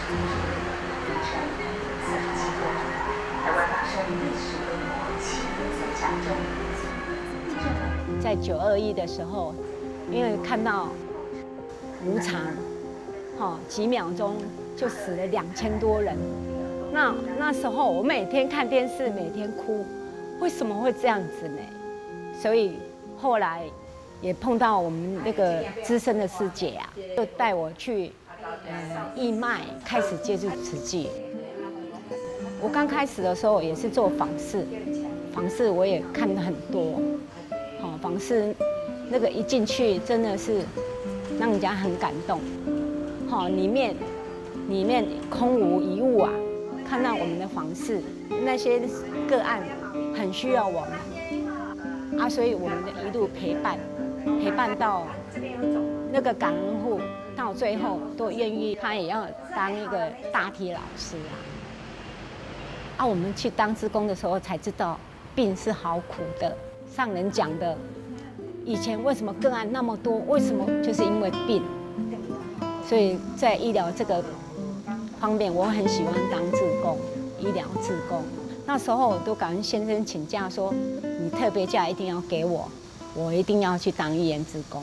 在921的时候，因为看到无常，几秒钟就死了2000多人。那时候我每天看电视，每天哭，为什么会这样子呢？所以后来也碰到我们那个资深的师姐啊，就带我去义卖，开始接触慈济。我刚开始的时候也是做访视，访视我也看了很多，访视那个一进去真的是让人家很感动，里面空无一物啊，看到我们的访视那些个案很需要我们啊，所以我们的一路陪伴到那个感恩户，到最后都愿意，他也要当一个大体老师啊。我们去当志工的时候才知道，病是好苦的。上人讲的，以前为什么个案那么多？为什么？就是因为病。所以在医疗这个方面，我很喜欢当志工，医疗志工。那时候我都敢跟先生请假说，你特别假一定要给我，我一定要去当医院志工。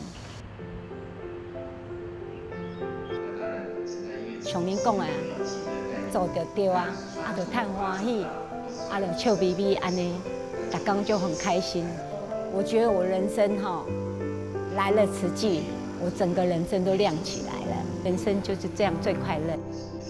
像恁讲的，做得对啊，就叹欢喜，就笑眯眯安尼，大家就很开心。我觉得我人生来了慈济，我整个人生都亮起来了，人生就是这样最快乐。